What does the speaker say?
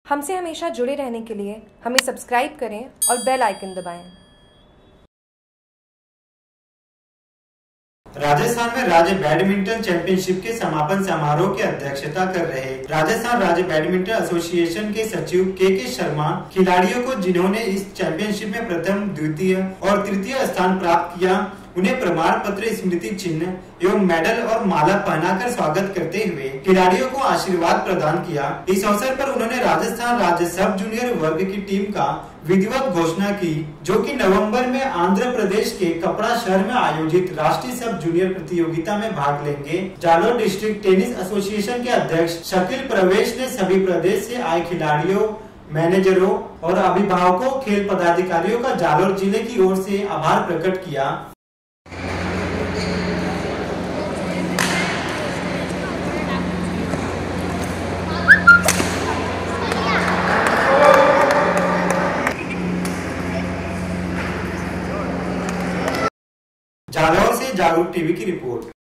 हमसे हमेशा जुड़े रहने के लिए हमें सब्सक्राइब करें और बेल आइकन दबाएं। राजस्थान में राज्य बैडमिंटन चैंपियनशिप के समापन समारोह की अध्यक्षता कर रहे राजस्थान राज्य बैडमिंटन एसोसिएशन के सचिव के शर्मा खिलाड़ियों को जिन्होंने इस चैंपियनशिप में प्रथम, द्वितीय और तृतीय स्थान प्राप्त किया, उन्हें प्रमाण पत्र, स्मृति चिन्ह एवं मेडल और माला पहनाकर स्वागत करते हुए खिलाड़ियों को आशीर्वाद प्रदान किया। इस अवसर पर उन्होंने राजस्थान राज्य सब जूनियर वर्ग की टीम का विधिवत घोषणा की, जो कि नवंबर में आंध्र प्रदेश के कपड़ा शहर में आयोजित राष्ट्रीय सब जूनियर प्रतियोगिता में भाग लेंगे। जालोर डिस्ट्रिक्ट टेनिस एसोसिएशन के अध्यक्ष शकील प्रवेश ने सभी प्रदेश से आए खिलाड़ियों, मैनेजरों और अभिभावकों, खेल पदाधिकारियों का जालोर जिले की ओर से आभार प्रकट किया। जालौर से जागरूक टीवी की रिपोर्ट।